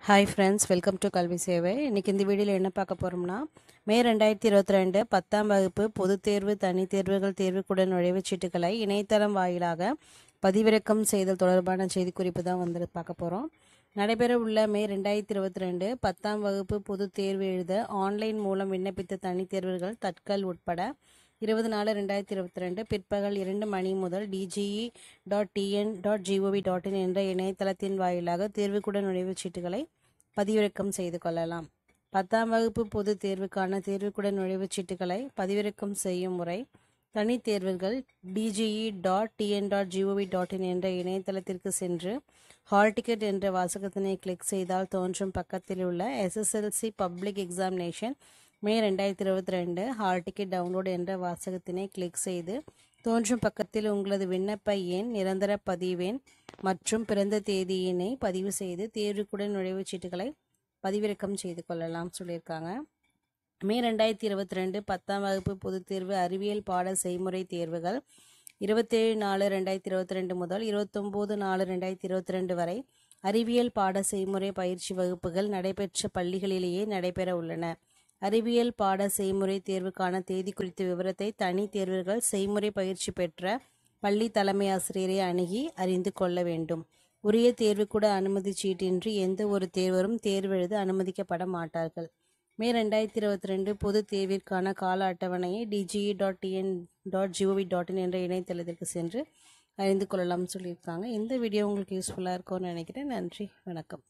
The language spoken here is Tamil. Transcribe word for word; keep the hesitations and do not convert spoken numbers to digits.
ஹாய் ஃப்ரெண்ட்ஸ், வெல்கம் டு கல்வி சேவை. இன்றைக்கி இந்த வீடியோவில் என்ன பார்க்க போகிறோம்னா, மே ரெண்டாயிரத்தி இருபத்தி ரெண்டு பத்தாம் வகுப்பு பொதுத் தேர்வு தனித் தேர்வுகள் தேர்வுக்கூட நுழைவுச் சீட்டுகளை இணையதளம் வாயிலாக பதிவிறக்கம் செய்தல் தொடர்பான செய்திக்குறிப்பு தான் வந்து பார்க்க போகிறோம். நடைபெற உள்ள மே ரெண்டாயிரத்தி இருபத்தி ரெண்டு பத்தாம் வகுப்பு பொதுத் தேர்வு எழுத ஆன்லைன் மூலம் விண்ணப்பித்த தனித் தேர்வுகள் தட்கல் உட்பட இருபது நாலு ரெண்டாயிரத்தி இருபத்தி ரெண்டு பிற்பகல் இரண்டு மணி முதல் DGE dot TN dot GOV dot in என்ற இணையதளத்தின் வாயிலாக தேர்வுக்கூட நுழைவுச் சீட்டுகளை பதிவிறக்கம் செய்து கொள்ளலாம். பத்தாம் வகுப்பு பொது தேர்வுக்கான தேர்வுக்கூட நுழைவுச் சீட்டுகளை பதிவிறக்கம் செய்யும் முறை: தனித் தேர்வுகள் DGE dot TN dot GOV dot in என்ற இணையதளத்திற்கு சென்று ஹால் டிக்கெட் என்ற வாசகத்தினை கிளிக் செய்தால் தோன்றும் பக்கத்தில் உள்ள எஸ்எஸ்எல்சி பப்ளிக் எக்ஸாமினேஷன் மே ரெண்டாயிரத்தி இருபத்தி ரெண்டு ஹால் டிக்கெட் டவுன்லோட் என்ற வாசகத்தினை கிளிக் செய்து தோன்றும் பக்கத்தில் உங்களது விண்ணப்ப எண், நிரந்தர பதிவெண் மற்றும் பிறந்த தேதியினை பதிவு செய்து தேர்வுக்கூட நுழைவுச் சீட்டுகளை பதிவிறக்கம் செய்து கொள்ளலாம் சொல்லியிருக்காங்க. மே ரெண்டாயிரத்தி இருபத்தி ரெண்டு பத்தாம் வகுப்பு பொதுத் தேர்வு அறிவியல் பாட செய்முறை தேர்வுகள் இருபத்தேழு நாலு ரெண்டாயிரத்தி இருபத்தி ரெண்டு முதல் இருபத்தொம்போது நாலு ரெண்டாயிரத்தி இருபத்தி ரெண்டு வரை அறிவியல் பாட செய்முறை பயிற்சி வகுப்புகள் நடைபெற்ற பள்ளிகளிலேயே நடைபெற உள்ளன. அறிவியல் பாட செய்முறை தேர்வுக்கான தேதி குறித்த விவரத்தை தனி தேர்வுகள் செய்முறை பயிற்சி பெற்ற பள்ளி தலைமை ஆசிரியரை அணுகி அறிந்து கொள்ள வேண்டும். உரிய தேர்வுக்கூட அனுமதி சீட்டின்றி எந்த ஒரு தேர்வரும் தேர்வெழுத அனுமதிக்கப்பட மாட்டார்கள். மே ரெண்டாயிரத்தி இருபத்தி ரெண்டு பொது தேர்விற்கான கால அட்டவணையை DGE dot TN dot GOV dot in என்ற இணையதளத்திற்கு சென்று அறிந்து கொள்ளலாம் சொல்லியிருக்காங்க. இந்த வீடியோ உங்களுக்கு யூஸ்ஃபுல்லாக இருக்கும்னு நினைக்கிறேன். நன்றி, வணக்கம்.